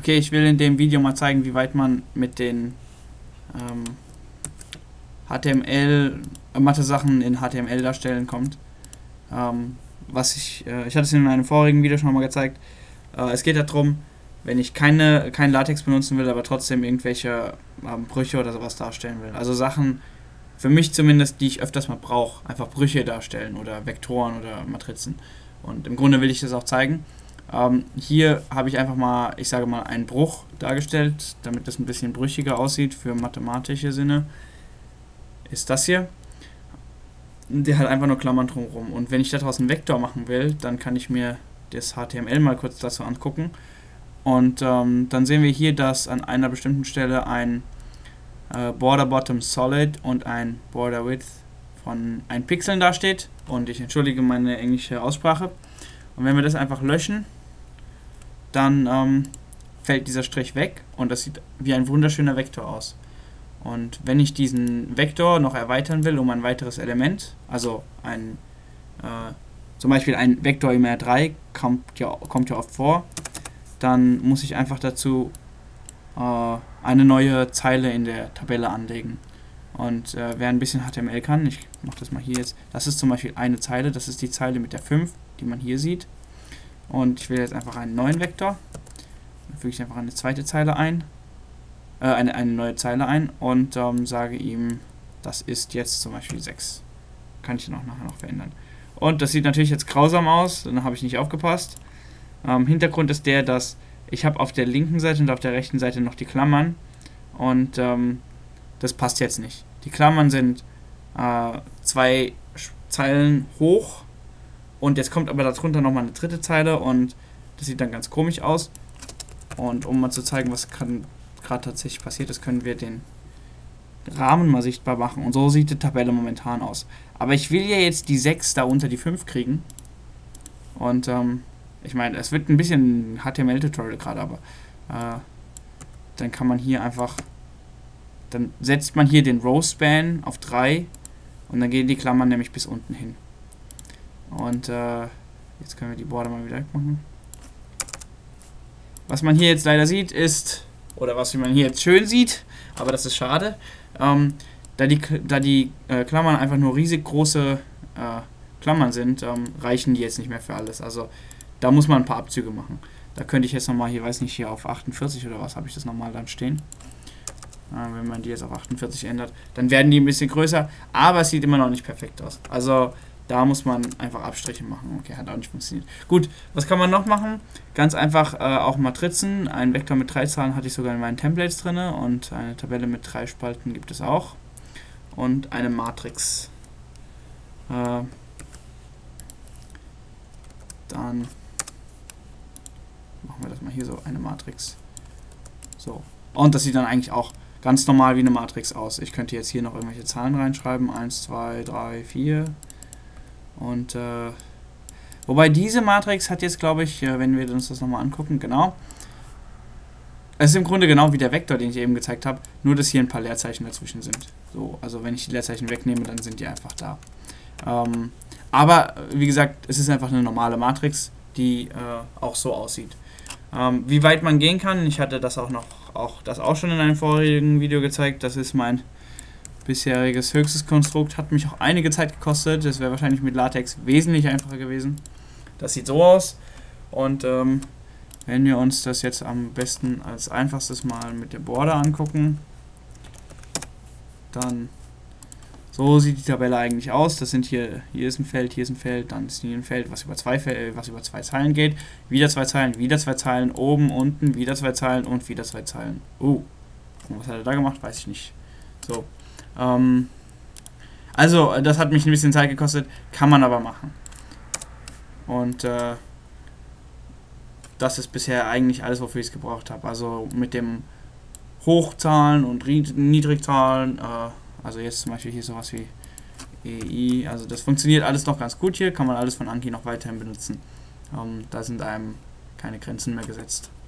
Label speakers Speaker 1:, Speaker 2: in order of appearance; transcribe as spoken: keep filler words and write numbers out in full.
Speaker 1: Okay, ich will in dem Video mal zeigen, wie weit man mit den ähm, H T M L, äh, Mathe-Sachen in H T M L darstellen kommt. Ähm, was ich, äh, ich hatte es in einem vorigen Video schon mal gezeigt. Äh, es geht darum, wenn ich keine, kein Latex benutzen will, aber trotzdem irgendwelche ähm, Brüche oder sowas darstellen will. Also Sachen, für mich zumindest, die ich öfters mal brauche. Einfach Brüche darstellen oder Vektoren oder Matrizen. Und im Grunde will ich das auch zeigen. Ähm, hier habe ich einfach mal, ich sage mal, einen Bruch dargestellt, damit das ein bisschen brüchiger aussieht für mathematische Sinne. Ist das hier. Der hat einfach nur Klammern drumherum. Und wenn ich daraus einen Vektor machen will, dann kann ich mir das H T M L mal kurz dazu angucken. Und ähm, dann sehen wir hier, dass an einer bestimmten Stelle ein äh, Border Bottom Solid und ein Border Width von ein Pixeln dasteht. Und ich entschuldige meine englische Aussprache. Und wenn wir das einfach löschen, dann ähm, fällt dieser Strich weg und das sieht wie ein wunderschöner Vektor aus. Und wenn ich diesen Vektor noch erweitern will um ein weiteres Element, also ein äh, zum Beispiel ein Vektor im R drei kommt ja, kommt ja oft vor, dann muss ich einfach dazu äh, eine neue Zeile in der Tabelle anlegen. Und äh, wer ein bisschen H T M L kann, ich mache das mal hier jetzt, das ist zum Beispiel eine Zeile, das ist die Zeile mit der fünf, die man hier sieht. Und ich will jetzt einfach einen neuen Vektor, dann füge ich einfach eine zweite Zeile ein, äh, eine, eine neue Zeile ein und ähm, sage ihm, das ist jetzt zum Beispiel sechs. Kann ich noch nachher noch verändern. Und das sieht natürlich jetzt grausam aus, dann habe ich nicht aufgepasst. Ähm, Hintergrund ist der, dass ich habe auf der linken Seite und auf der rechten Seite noch die Klammern und ähm, das passt jetzt nicht. Die Klammern sind äh, zwei Zeilen hoch und jetzt kommt aber darunter nochmal eine dritte Zeile und das sieht dann ganz komisch aus. Und um mal zu zeigen, was gerade tatsächlich passiert ist, können wir den Rahmen mal sichtbar machen. Und so sieht die Tabelle momentan aus. Aber ich will ja jetzt die sechs da unter die fünf kriegen. Und ähm, ich meine, es wird ein bisschen H T M L-Tutorial gerade, aber äh, dann kann man hier einfach, dann setzt man hier den Row-Span auf drei und dann gehen die Klammern nämlich bis unten hin. Und äh, jetzt können wir die Border mal wieder wegmachen. Was man hier jetzt leider sieht ist, oder was man hier jetzt schön sieht, aber das ist schade, ähm, da die, da die äh, Klammern einfach nur riesig große äh, Klammern sind, ähm, reichen die jetzt nicht mehr für alles. Also da muss man ein paar Abzüge machen. Da könnte ich jetzt nochmal, hier weiß nicht, hier auf achtundvierzig oder was habe ich das nochmal dann stehen. Äh, wenn man die jetzt auf achtundvierzig ändert, dann werden die ein bisschen größer, aber es sieht immer noch nicht perfekt aus. Also da muss man einfach Abstriche machen. Okay, hat auch nicht funktioniert. Gut, was kann man noch machen? Ganz einfach äh, auch Matrizen. Ein Vektor mit drei Zahlen hatte ich sogar in meinen Templates drin und eine Tabelle mit drei Spalten gibt es auch. Und eine Matrix. Äh, dann machen wir das mal hier so, eine Matrix. So. Und das sieht dann eigentlich auch ganz normal wie eine Matrix aus. Ich könnte jetzt hier noch irgendwelche Zahlen reinschreiben. eins, zwei, drei, vier. Und äh, wobei diese Matrix hat jetzt, glaube ich, äh, wenn wir uns das nochmal angucken, genau, es ist im Grunde genau wie der Vektor, den ich eben gezeigt habe, nur dass hier ein paar Leerzeichen dazwischen sind. So, also wenn ich die Leerzeichen wegnehme, dann sind die einfach da. Ähm, aber wie gesagt, es ist einfach eine normale Matrix, die äh, auch so aussieht. Ähm, wie weit man gehen kann, ich hatte das auch noch, auch das auch schon in einem vorigen Video gezeigt, das ist mein bisheriges höchstes Konstrukt, hat mich auch einige Zeit gekostet. Das wäre wahrscheinlich mit Latex wesentlich einfacher gewesen. Das sieht so aus. Und ähm, wenn wir uns das jetzt am besten als einfachstes mal mit der Border angucken, dann so sieht die Tabelle eigentlich aus. Das sind hier, hier ist ein Feld, hier ist ein Feld, dann ist hier ein Feld, was über zwei, Fel was über zwei Zeilen geht. Wieder zwei Zeilen, wieder zwei Zeilen, oben, unten, wieder zwei Zeilen und wieder zwei Zeilen. Oh, was hat er da gemacht? Weiß ich nicht. So. Ähm, also, das hat mich ein bisschen Zeit gekostet, kann man aber machen. Und äh, das ist bisher eigentlich alles, wofür ich es gebraucht habe. Also mit dem Hochzahlen und Niedrigzahlen, äh, also jetzt zum Beispiel hier sowas wie E I, also das funktioniert alles noch ganz gut hier, kann man alles von Anki noch weiterhin benutzen. Ähm, da sind einem keine Grenzen mehr gesetzt.